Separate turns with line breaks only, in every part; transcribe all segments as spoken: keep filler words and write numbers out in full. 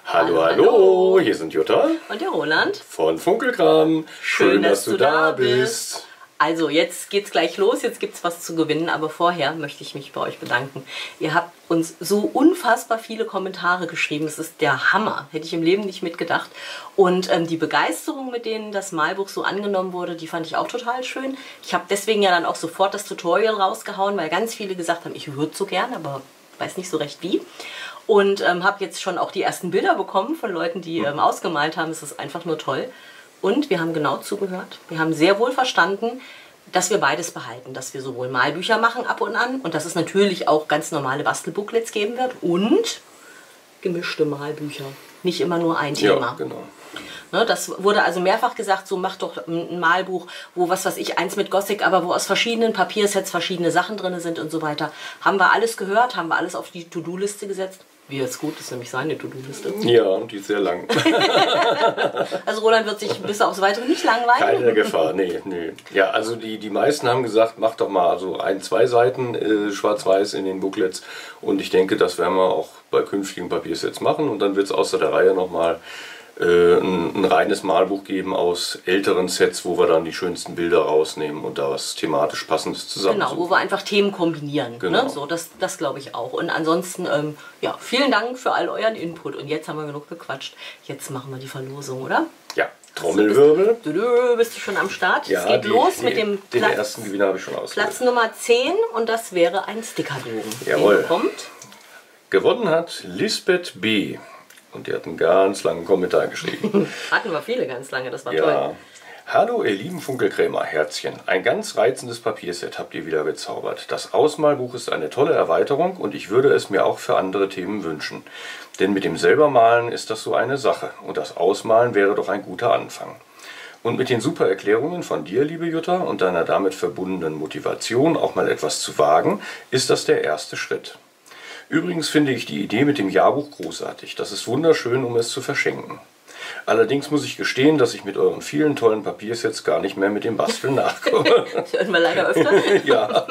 Hallo, hallo, hier sind Jutta
und der Roland
von Funkelkram. Schön, Schön dass, dass du da bist.
Also jetzt geht's gleich los, jetzt gibt's was zu gewinnen, aber vorher möchte ich mich bei euch bedanken. Ihr habt uns so unfassbar viele Kommentare geschrieben, es ist der Hammer, hätte ich im Leben nicht mitgedacht. Und ähm, die Begeisterung, mit denen das Malbuch so angenommen wurde, die fand ich auch total schön. Ich habe deswegen ja dann auch sofort das Tutorial rausgehauen, weil ganz viele gesagt haben, ich würde so gern, aber weiß nicht so recht wie. Und ähm, habe jetzt schon auch die ersten Bilder bekommen von Leuten, die ähm, ausgemalt haben. Es ist einfach nur toll. Und wir haben genau zugehört. Wir haben sehr wohl verstanden, dass wir beides behalten. Dass wir sowohl Malbücher machen ab und an und dass es natürlich auch ganz normale Bastelbooklets geben wird. Und gemischte Malbücher. Nicht immer nur ein Thema.
Ja, genau.
Ne, das wurde also mehrfach gesagt, so mach doch ein Malbuch, wo was weiß ich, eins mit Gothic, aber wo aus verschiedenen Papiersets verschiedene Sachen drin sind und so weiter. Haben wir alles gehört, haben wir alles auf die To-Do-Liste gesetzt. Wie jetzt gut, das ist nämlich seine To-Do-Liste.
Ja, die ist sehr lang.
Also Roland wird sich bis aufs Weitere nicht langweilen.
Keine Gefahr, nee, nee. Ja, also die, die meisten haben gesagt, mach doch mal so ein, zwei Seiten äh, schwarz-weiß in den Booklets. Und ich denke, das werden wir auch bei künftigen Papiersets machen. Und dann wird es außer der Reihe nochmal Ein, ein reines Malbuch geben aus älteren Sets, wo wir dann die schönsten Bilder rausnehmen und da was thematisch Passendes zusammen.
Genau, wo wir einfach Themen kombinieren.
Genau.
Ne? So, das das glaube ich auch. Und ansonsten, ähm, ja, vielen Dank für all euren Input. Und jetzt haben wir genug gequatscht. Jetzt machen wir die Verlosung, oder?
Ja, Trommelwirbel.
Bist du, du, bist du schon am Start?
Ja,
es geht
die,
los
die,
mit dem
den
Platz,
ersten Gewinner habe ich schon ausgewählt.
Platz Nummer zehn und das wäre ein Stickerbogen.
Jawohl.
Kommt.
Gewonnen hat Lisbeth B. Und die hat einen ganz langen Kommentar geschrieben.
Hatten wir viele ganz lange, das war
ja.
toll.
Hallo ihr lieben Funkelkrämer, Herzchen. Ein ganz reizendes Papierset habt ihr wieder gezaubert. Das Ausmalbuch ist eine tolle Erweiterung und ich würde es mir auch für andere Themen wünschen. Denn mit dem Selbermalen ist das so eine Sache und das Ausmalen wäre doch ein guter Anfang. Und mit den super Erklärungen von dir, liebe Jutta, und deiner damit verbundenen Motivation, auch mal etwas zu wagen, ist das der erste Schritt. Übrigens finde ich die Idee mit dem Jahrbuch großartig. Das ist wunderschön, um es zu verschenken. Allerdings muss ich gestehen, dass ich mit euren vielen tollen Papiersets gar nicht mehr mit dem Basteln nachkomme.
Das hört man leider öfter.
Ja.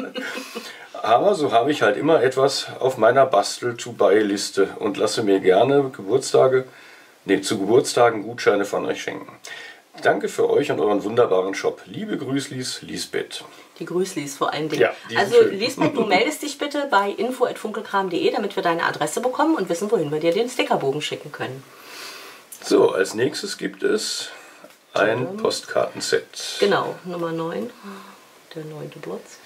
Aber so habe ich halt immer etwas auf meiner Bastel-to-Buy-Liste und lasse mir gerne Geburtstage, nee, zu Geburtstagen Gutscheine von euch schenken. Danke für euch und euren wunderbaren Shop. Liebe Grüßlis, Lisbeth.
Die Grüßlis vor allen Dingen.
Ja,
also Lisbeth, du meldest dich bitte bei info at funkelkram punkt de, damit wir deine Adresse bekommen und wissen, wohin wir dir den Stickerbogen schicken können.
So, als nächstes gibt es ein Postkartenset.
Genau, Nummer neun. Der neunte Durz.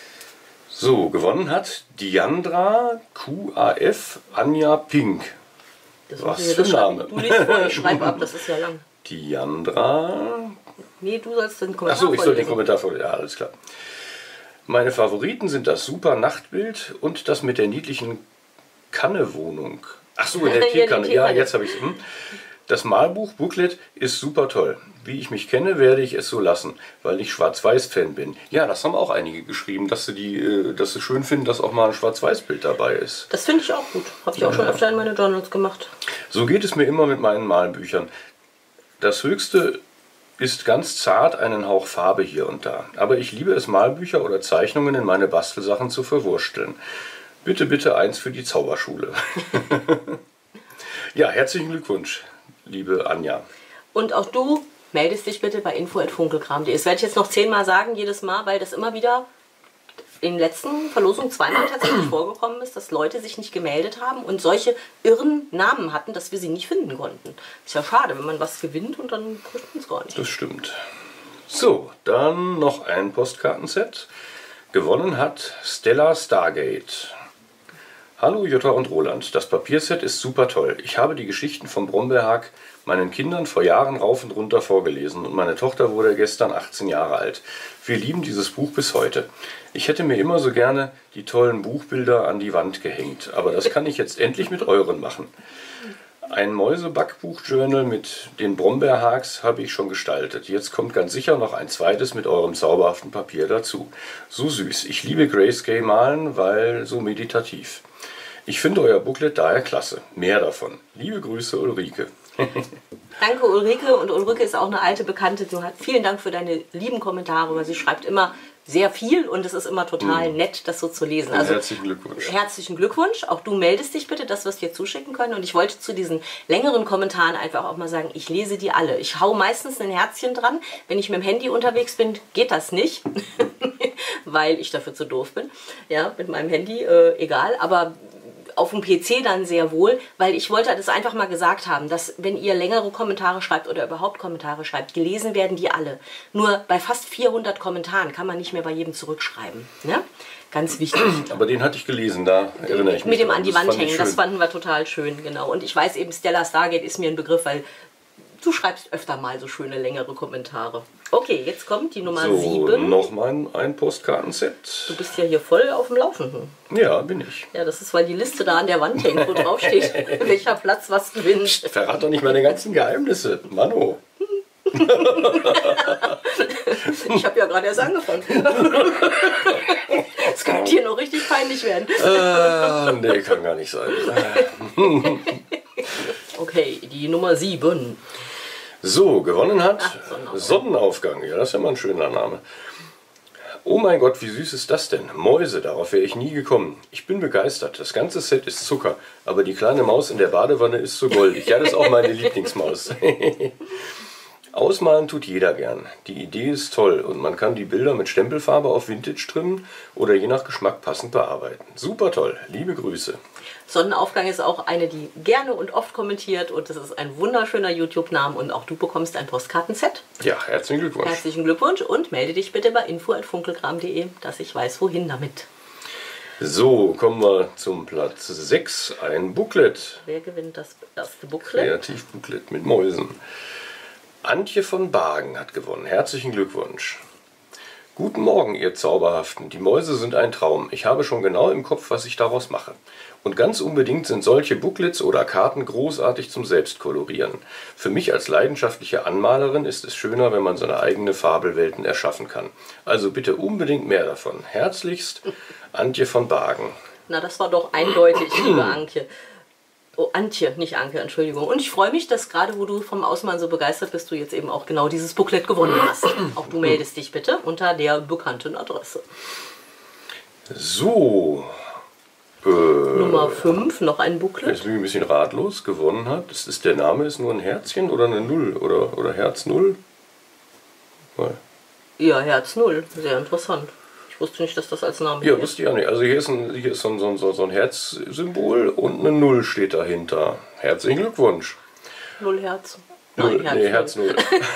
So, gewonnen hat Diandra Q A F Anja Pink.
Das
Was für ein Name.
Du liest vor, ich schreibe ab, das ist ja lang.
Diandra.
Nee, du sollst den Kommentar
Achso, ich soll den
vorlesen.
Kommentar vorlesen. Ja, alles klar. Meine Favoriten sind das super Nachtbild und das mit der niedlichen Kannewohnung. Achso, in der Teekanne. Ja, jetzt habe ich es. Hm. Das Malbuch Booklet ist super toll. Wie ich mich kenne, werde ich es so lassen, weil ich Schwarz-Weiß-Fan bin. Ja, das haben auch einige geschrieben, dass sie, die, dass sie schön finden, dass auch mal ein Schwarz-Weiß-Bild dabei ist.
Das finde ich auch gut. Habe ich auch schon öfter in meine Journals gemacht.
So geht es mir immer mit meinen Malbüchern. Das Höchste ist ganz zart einen Hauch Farbe hier und da. Aber ich liebe es, Malbücher oder Zeichnungen in meine Bastelsachen zu verwursteln. Bitte, bitte eins für die Zauberschule. Ja, herzlichen Glückwunsch, liebe Anja.
Und auch du meldest dich bitte bei info at funkelkram punkt de. Das werde ich jetzt noch zehnmal sagen, jedes Mal, weil das immer wieder in den letzten Verlosungen zweimal tatsächlich vorgekommen ist, dass Leute sich nicht gemeldet haben und solche irren Namen hatten, dass wir sie nicht finden konnten. Ist ja schade, wenn man was gewinnt und dann kriegt man es gar nicht.
Das stimmt. So, dann noch ein Postkartenset. Gewonnen hat Stella Stargate. Hallo Jutta und Roland, das Papierset ist super toll. Ich habe die Geschichten vom Brombeerhack meinen Kindern vor Jahren rauf und runter vorgelesen und meine Tochter wurde gestern achtzehn Jahre alt. Wir lieben dieses Buch bis heute. Ich hätte mir immer so gerne die tollen Buchbilder an die Wand gehängt, aber das kann ich jetzt endlich mit euren machen. Ein Mäuse-Backbuch-Journal mit den Brombeerhaks habe ich schon gestaltet. Jetzt kommt ganz sicher noch ein zweites mit eurem zauberhaften Papier dazu. So süß. Ich liebe Grayscale malen, weil so meditativ. Ich finde euer Booklet daher klasse. Mehr davon. Liebe Grüße, Ulrike.
Danke Ulrike. Und Ulrike ist auch eine alte Bekannte. Du hast, vielen Dank für deine lieben Kommentare, weil sie schreibt immer sehr viel und es ist immer total hm. nett, das so zu lesen.
Also herzlichen Glückwunsch.
Herzlichen Glückwunsch. Auch du meldest dich bitte, dass wir es dir zuschicken können. Und ich wollte zu diesen längeren Kommentaren einfach auch mal sagen, ich lese die alle. Ich hau meistens ein Herzchen dran. Wenn ich mit dem Handy unterwegs bin, geht das nicht, weil ich dafür zu doof bin. Ja, mit meinem Handy, äh, egal. Aber auf dem P C dann sehr wohl, weil ich wollte das einfach mal gesagt haben, dass wenn ihr längere Kommentare schreibt oder überhaupt Kommentare schreibt, gelesen werden die alle. Nur bei fast vierhundert Kommentaren kann man nicht mehr bei jedem zurückschreiben. Ne? Ganz wichtig.
Aber den hatte ich gelesen, da erinnere ich mich.
Mit dem an die Wand hängen, das fanden wir total schön, genau. Und ich weiß eben, Stella Stargate ist mir ein Begriff, weil du schreibst öfter mal so schöne längere Kommentare. Okay, jetzt kommt die Nummer
so,
sieben.
Nochmal ein Postkartenset.
Du bist ja hier voll auf dem Laufenden.
Ja, bin ich.
Ja, das ist, weil die Liste da an der Wand hängt, wo drauf steht, welcher Platz was gewinnt.
Verrat doch nicht meine ganzen Geheimnisse, Mano.
Ich habe ja gerade erst angefangen. Es könnte hier noch richtig peinlich werden.
Äh, nee, kann gar nicht sein.
Okay, die Nummer sieben.
So, gewonnen hat
Ach, Sonnenaufgang.
Sonnenaufgang. Ja, das ist ja mal ein schöner Name. Oh mein Gott, wie süß ist das denn? Mäuse, darauf wäre ich nie gekommen. Ich bin begeistert. Das ganze Set ist Zucker, aber die kleine Maus in der Badewanne ist so goldig. Ja, das ist auch meine Lieblingsmaus. Ausmalen tut jeder gern. Die Idee ist toll und man kann die Bilder mit Stempelfarbe auf Vintage trimmen oder je nach Geschmack passend bearbeiten. Super toll. Liebe Grüße.
Sonnenaufgang ist auch eine, die gerne und oft kommentiert und das ist ein wunderschöner YouTube-Name und auch du bekommst ein Postkartenset.
Ja, herzlichen Glückwunsch.
Herzlichen Glückwunsch und melde dich bitte bei info at funkelkram punkt de, dass ich weiß, wohin damit.
So, kommen wir zum Platz sechs. Ein Booklet.
Wer gewinnt das erste Booklet?
Kreativ-Booklet mit Mäusen. Antje von Bagen hat gewonnen. Herzlichen Glückwunsch. Guten Morgen, ihr Zauberhaften. Die Mäuse sind ein Traum. Ich habe schon genau im Kopf, was ich daraus mache. Und ganz unbedingt sind solche Booklets oder Karten großartig zum Selbstkolorieren. Für mich als leidenschaftliche Anmalerin ist es schöner, wenn man seine eigenen Fabelwelten erschaffen kann. Also bitte unbedingt mehr davon. Herzlichst, Antje von Bagen.
Na, das war doch eindeutig, liebe Anke. Oh, Antje, nicht Anke, Entschuldigung. Und ich freue mich, dass gerade, wo du vom Ausmalen so begeistert bist, du jetzt eben auch genau dieses Booklet gewonnen hast. Auch du meldest dich bitte unter der bekannten Adresse.
So. Äh,
Nummer fünf, noch ein Booklet.
Jetzt bin ich ein bisschen ratlos. Gewonnen hat. Das ist, der Name ist nur ein Herzchen oder eine Null oder, oder Herz Null? Mal.
Ja, Herz Null. Sehr interessant. Ich wusste nicht, dass das als Name
Ja, wusste ich auch nicht. Also hier ist, ein, hier ist so, ein, so, so ein Herzsymbol und eine Null steht dahinter. Herzlichen Glückwunsch.
Null Herz.
Null,
Nein, Herz
nee,
Null.
Herz Null.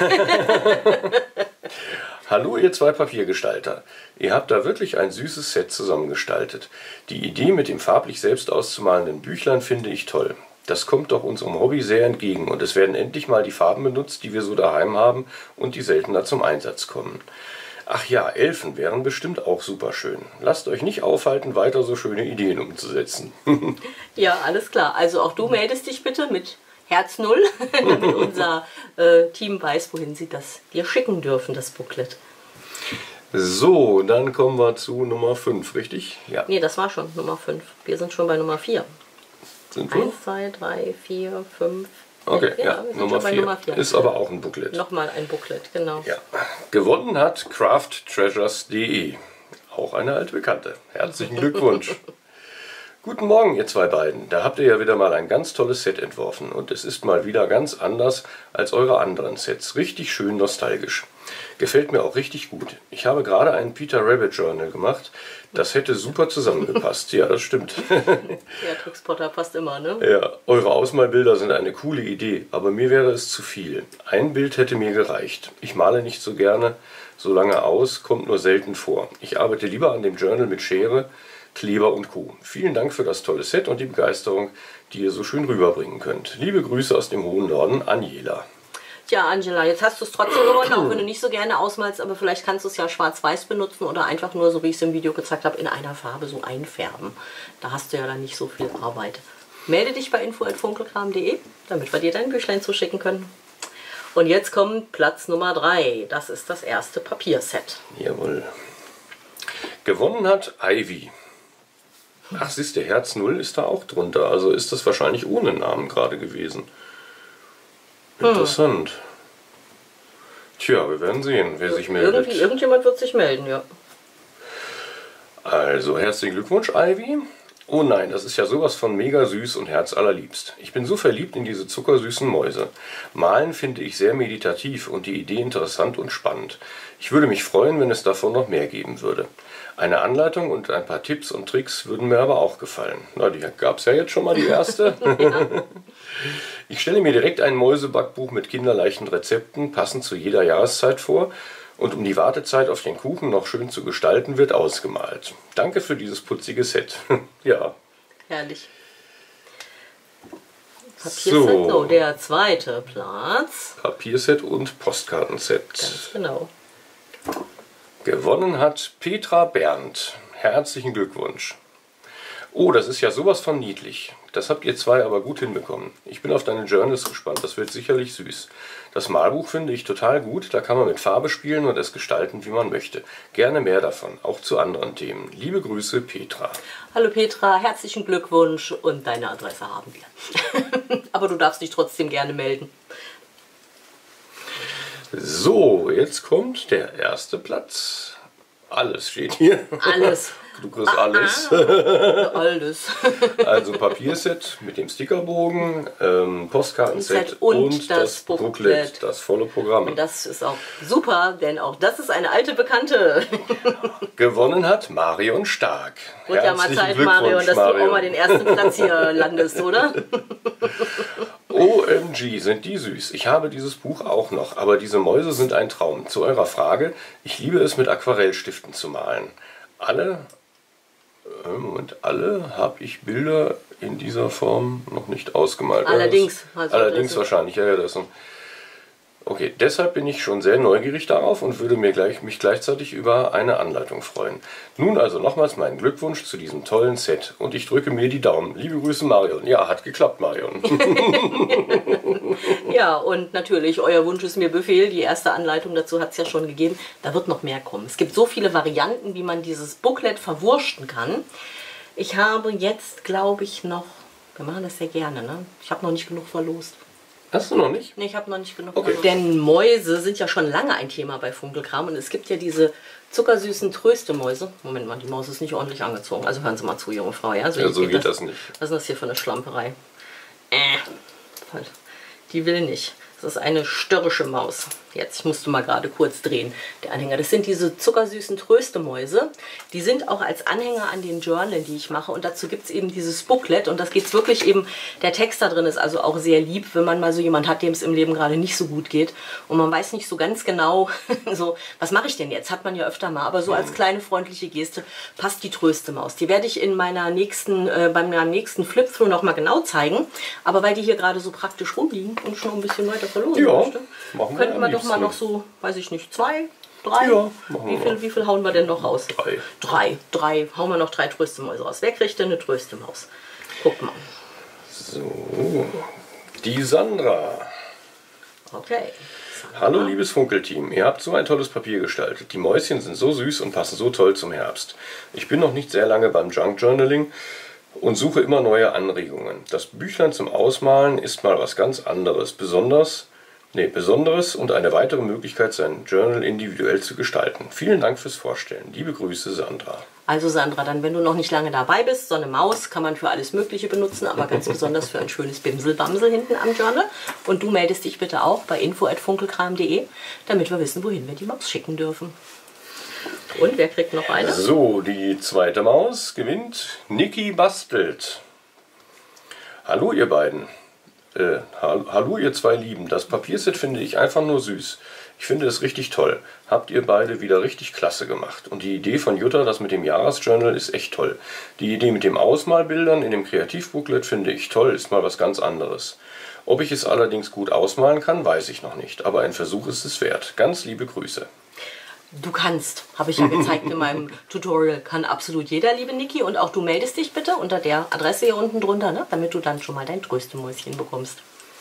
Hallo ihr zwei Papiergestalter. Ihr habt da wirklich ein süßes Set zusammengestaltet. Die Idee mit dem farblich selbst auszumalenden Büchlein finde ich toll. Das kommt doch unserem Hobby sehr entgegen und es werden endlich mal die Farben benutzt, die wir so daheim haben und die seltener zum Einsatz kommen. Ach ja, Elfen wären bestimmt auch super schön. Lasst euch nicht aufhalten, weiter so schöne Ideen umzusetzen.
Ja, alles klar. Also auch du meldest dich bitte mit Herz Null, damit unser äh, Team weiß, wohin sie das dir schicken dürfen, das Booklet.
So, dann kommen wir zu Nummer fünf, richtig? Ja.
Nee, das war schon Nummer fünf. Wir sind schon bei Nummer vier.
Sind wir?
eins, zwei, drei, vier, fünf.
Okay, ja,
ja wir sind
Nummer
schon bei
vier.
Nummer vier.
Ist aber auch ein Booklet.
Nochmal ein Booklet, genau.
Ja. Gewonnen hat craft treasures punkt de. Auch eine alte Bekannte. Herzlichen Glückwunsch. Guten Morgen, ihr zwei beiden. Da habt ihr ja wieder mal ein ganz tolles Set entworfen. Und es ist mal wieder ganz anders als eure anderen Sets. Richtig schön nostalgisch. Gefällt mir auch richtig gut. Ich habe gerade einen Peter Rabbit Journal gemacht. Das hätte super zusammengepasst. Ja, das stimmt.
Beatrix Potter passt immer, ne?
Ja, eure Ausmalbilder sind eine coole Idee, aber mir wäre es zu viel. Ein Bild hätte mir gereicht. Ich male nicht so gerne so lange aus, kommt nur selten vor. Ich arbeite lieber an dem Journal mit Schere, Kleber und Co. Vielen Dank für das tolle Set und die Begeisterung, die ihr so schön rüberbringen könnt. Liebe Grüße aus dem hohen Norden, Angela.
Tja, Angela, jetzt hast du es trotzdem gewonnen, auch wenn du nicht so gerne ausmalst, aber vielleicht kannst du es ja schwarz-weiß benutzen oder einfach nur, so wie ich es im Video gezeigt habe, in einer Farbe so einfärben. Da hast du ja dann nicht so viel Arbeit. Melde dich bei info at funkelkram punkt de, damit wir dir dein Büchlein zuschicken können. Und jetzt kommt Platz Nummer drei. Das ist das erste Papierset.
Jawohl. Gewonnen hat Ivy. Ach, siehst du, Herz Null ist da auch drunter. Also ist das wahrscheinlich ohne Namen gerade gewesen. Interessant. Hm. Tja, wir werden sehen, wer sich meldet.
Irgendwie, irgendjemand wird sich melden, ja.
Also, herzlichen Glückwunsch, Ivy. Oh nein, das ist ja sowas von mega süß und herzallerliebst. Ich bin so verliebt in diese zuckersüßen Mäuse. Malen finde ich sehr meditativ und die Idee interessant und spannend. Ich würde mich freuen, wenn es davon noch mehr geben würde. Eine Anleitung und ein paar Tipps und Tricks würden mir aber auch gefallen. Na, die gab es ja jetzt schon mal, die erste. Ja. Ich stelle mir direkt ein Mäusebackbuch mit kinderleichten Rezepten, passend zu jeder Jahreszeit vor. Und um die Wartezeit auf den Kuchen noch schön zu gestalten, wird ausgemalt. Danke für dieses putzige Set. Ja.
Herrlich. Papierset, so. So, der zweite Platz.
Papierset und Postkartenset.
Ganz genau.
Gewonnen hat Petra Berndt. Herzlichen Glückwunsch. Oh, das ist ja sowas von niedlich. Das habt ihr zwei aber gut hinbekommen. Ich bin auf deine Journals gespannt, das wird sicherlich süß. Das Malbuch finde ich total gut, da kann man mit Farbe spielen und es gestalten, wie man möchte. Gerne mehr davon, auch zu anderen Themen. Liebe Grüße, Petra.
Hallo Petra, herzlichen Glückwunsch und deine Adresse haben wir. Aber du darfst dich trotzdem gerne melden.
So, jetzt kommt der erste Platz. Alles steht hier.
Alles.
Du kriegst ah, alles.
Ah, alles.
Also Papierset mit dem Stickerbogen, ähm, Postkartenset
und,
und das, das Booklet, Booklet, das volle Programm.
Und das ist auch super, denn auch das ist eine alte Bekannte.
Gewonnen hat Marion Stark.
Wird ja mal Zeit, Marion, dass Marion. du auch mal den ersten Platz hier landest, oder?
O M G, sind die süß. Ich habe dieses Buch auch noch, aber diese Mäuse sind ein Traum. Zu eurer Frage, ich liebe es mit Aquarellstiften zu malen. Alle, äh, Moment, alle habe ich Bilder in dieser Form noch nicht ausgemalt.
Allerdings.
Also Allerdings wahrscheinlich, ja, ja, das ist ein Okay, deshalb bin ich schon sehr neugierig darauf und würde mir gleich, mich gleichzeitig über eine Anleitung freuen. Nun also nochmals meinen Glückwunsch zu diesem tollen Set und ich drücke mir die Daumen. Liebe Grüße, Marion. Ja, hat geklappt, Marion.
Ja, und natürlich, euer Wunsch ist mir Befehl. Die erste Anleitung dazu hat es ja schon gegeben. Da wird noch mehr kommen. Es gibt so viele Varianten, wie man dieses Booklet verwurschten kann. Ich habe jetzt, glaube ich, noch... Wir machen das sehr gerne, ne? Ich habe noch nicht genug verlost.
Hast du noch nicht?
Nee, ich habe noch nicht genug.
Okay.
Denn Mäuse sind ja schon lange ein Thema bei Funkelkram. Und es gibt ja diese zuckersüßen Tröstemäuse. Moment mal, die Maus ist nicht ordentlich angezogen. Also hören Sie mal zu, junge Frau. Ja, so,
ja, so geht, geht
das,
das nicht.
Was ist das hier für eine Schlamperei? Äh, die will nicht. Das ist eine störrische Maus. Jetzt, ich musste mal gerade kurz drehen, der Anhänger. Das sind diese zuckersüßen Tröstemäuse. Die sind auch als Anhänger an den Journalen, die ich mache. Und dazu gibt es eben dieses Booklet. Und das geht wirklich eben, der Text da drin ist also auch sehr lieb, wenn man mal so jemand hat, dem es im Leben gerade nicht so gut geht. Und man weiß nicht so ganz genau, so, was mache ich denn jetzt? Hat man ja öfter mal. Aber so als kleine freundliche Geste passt die Tröstemaus. Die werde ich in meiner nächsten, äh, bei meinem nächsten Flip-Through noch mal genau zeigen. Aber weil die hier gerade so praktisch rumliegen und schon ein bisschen weiter verloren
ja,
möchte,
machen
könnten wir
wir
doch mal noch so, weiß ich nicht, zwei, drei?
Ja,
wie, viel, wie viel hauen wir denn noch raus?
Drei.
Drei, drei. Hauen wir noch drei Tröstemäuse raus. Wer kriegt denn eine Tröstemaus? Guck mal.
So, die Sandra.
Okay. Sandra.
Hallo liebes Funkelteam, ihr habt so ein tolles Papier gestaltet. Die Mäuschen sind so süß und passen so toll zum Herbst. Ich bin noch nicht sehr lange beim Junk Journaling und suche immer neue Anregungen. Das Büchlein zum Ausmalen ist mal was ganz anderes. Besonders... Nee, Besonderes und eine weitere Möglichkeit, sein Journal individuell zu gestalten. Vielen Dank fürs Vorstellen. Liebe Grüße, Sandra.
Also Sandra, dann wenn du noch nicht lange dabei bist, so eine Maus kann man für alles Mögliche benutzen, aber ganz besonders für ein schönes Bimsel-Bamsel hinten am Journal. Und du meldest dich bitte auch bei info at funkelkram punkt de, damit wir wissen, wohin wir die Maus schicken dürfen. Und wer kriegt noch eine?
So, die zweite Maus gewinnt Niki Bastelt. Hallo ihr beiden. Äh, hallo ihr zwei Lieben, das Papierset finde ich einfach nur süß. Ich finde es richtig toll. Habt ihr beide wieder richtig klasse gemacht. Und die Idee von Jutta, das mit dem Jahresjournal, ist echt toll. Die Idee mit dem Ausmalbildern in dem Kreativbooklet finde ich toll, ist mal was ganz anderes. Ob ich es allerdings gut ausmalen kann, weiß ich noch nicht. Aber ein Versuch ist es wert. Ganz liebe Grüße.
Du kannst, habe ich ja gezeigt in meinem Tutorial, kann absolut jeder, liebe Niki. Und auch du meldest dich bitte unter der Adresse hier unten drunter, ne, damit du dann schon mal dein Tröstemäuschen bekommst.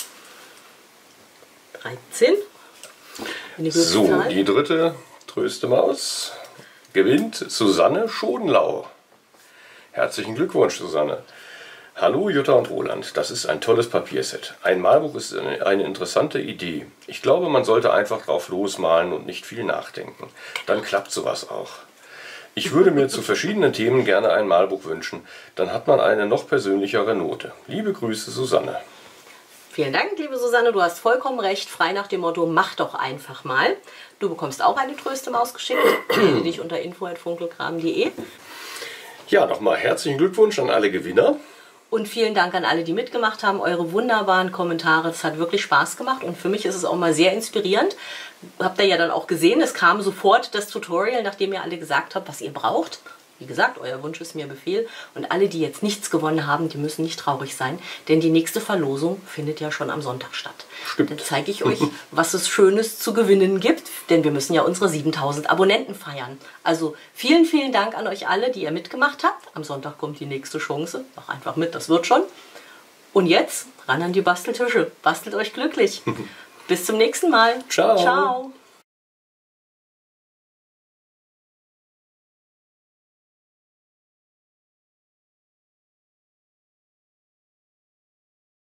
dreizehn. Die
so,
Zahl.
Die dritte Tröstemaus gewinnt Susanne Schodenlau. Herzlichen Glückwunsch, Susanne. Hallo Jutta und Roland, das ist ein tolles Papierset. Ein Malbuch ist eine interessante Idee. Ich glaube, man sollte einfach drauf losmalen und nicht viel nachdenken. Dann klappt sowas auch. Ich würde mir zu verschiedenen Themen gerne ein Malbuch wünschen. Dann hat man eine noch persönlichere Note. Liebe Grüße, Susanne.
Vielen Dank, liebe Susanne, du hast vollkommen recht. Frei nach dem Motto, mach doch einfach mal. Du bekommst auch eine Tröste-Maus geschickt. Melde dich unter info at funkelkram punkt de.
Ja, nochmal herzlichen Glückwunsch an alle Gewinner.
Und vielen Dank an alle, die mitgemacht haben. Eure wunderbaren Kommentare. Das hat wirklich Spaß gemacht. Und für mich ist es auch mal sehr inspirierend. Habt ihr ja dann auch gesehen, es kam sofort das Tutorial, nachdem ihr alle gesagt habt, was ihr braucht. Wie gesagt, euer Wunsch ist mir Befehl. Und alle, die jetzt nichts gewonnen haben, die müssen nicht traurig sein. Denn die nächste Verlosung findet ja schon am Sonntag statt.
Stimmt.
Dann zeige ich euch, was es Schönes zu gewinnen gibt. Denn wir müssen ja unsere siebentausend Abonnenten feiern. Also vielen, vielen Dank an euch alle, die ihr mitgemacht habt. Am Sonntag kommt die nächste Chance. Mach einfach mit, das wird schon. Und jetzt ran an die Basteltische. Bastelt euch glücklich. Bis zum nächsten Mal.
Ciao.
Ciao.